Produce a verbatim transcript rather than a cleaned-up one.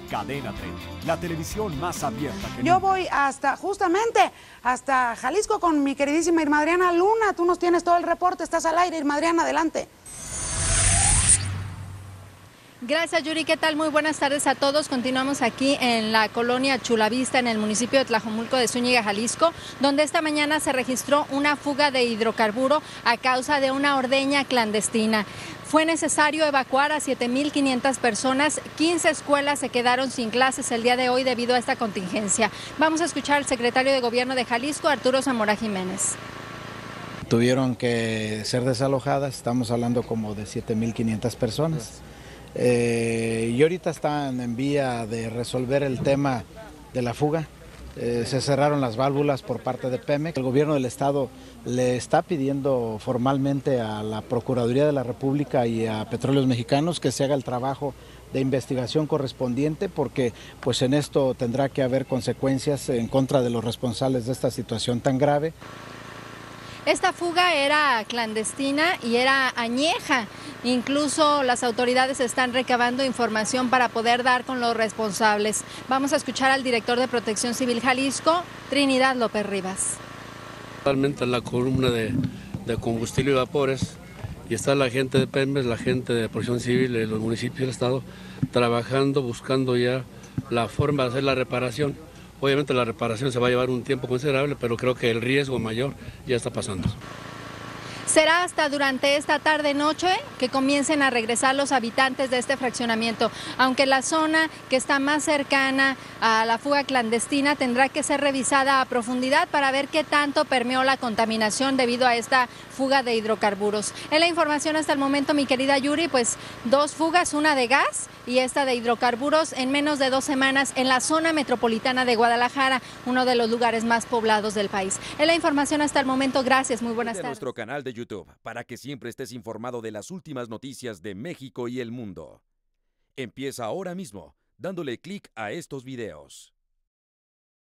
Cadena treinta, la televisión más abierta que Yo nunca. voy hasta, justamente, hasta Jalisco con mi queridísima Irma Adriana Luna. Tú nos tienes todo el reporte, estás al aire, Irma Adriana, adelante. Gracias, Yuri. ¿Qué tal? Muy buenas tardes a todos. Continuamos aquí en la colonia Chulavista, en el municipio de Tlajomulco de Zúñiga, Jalisco, donde esta mañana se registró una fuga de hidrocarburo a causa de una ordeña clandestina. Fue necesario evacuar a siete mil quinientas personas, quince escuelas se quedaron sin clases el día de hoy debido a esta contingencia. Vamos a escuchar al secretario de Gobierno de Jalisco, Arturo Zamora Jiménez. Tuvieron que ser desalojadas, estamos hablando como de siete mil quinientas personas. Eh, y ahorita están en vía de resolver el tema de la fuga. Eh, se cerraron las válvulas por parte de Pemex. El gobierno del estado le está pidiendo formalmente a la Procuraduría de la República y a Petróleos Mexicanos que se haga el trabajo de investigación correspondiente, porque pues en esto tendrá que haber consecuencias en contra de los responsables de esta situación tan grave. Esta fuga era clandestina y era añeja. Incluso las autoridades están recabando información para poder dar con los responsables. Vamos a escuchar al director de Protección Civil Jalisco, Trinidad López Rivas. Totalmente en la columna de, de combustible y vapores, y está la gente de Pemex, la gente de Protección Civil de los municipios del estado, trabajando, buscando ya la forma de hacer la reparación. Obviamente la reparación se va a llevar un tiempo considerable, pero creo que el riesgo mayor ya está pasando. Será hasta durante esta tarde-noche que comiencen a regresar los habitantes de este fraccionamiento, aunque la zona que está más cercana a la fuga clandestina tendrá que ser revisada a profundidad para ver qué tanto permeó la contaminación debido a esta fuga de hidrocarburos. En la información hasta el momento, mi querida Yuri, pues dos fugas, una de gas y esta de hidrocarburos en menos de dos semanas en la zona metropolitana de Guadalajara, uno de los lugares más poblados del país. En la información hasta el momento, gracias, muy buenas tardes. Nuestro canal de YouTube para que siempre estés informado de las últimas noticias de México y el mundo. Empieza ahora mismo dándole clic a estos videos.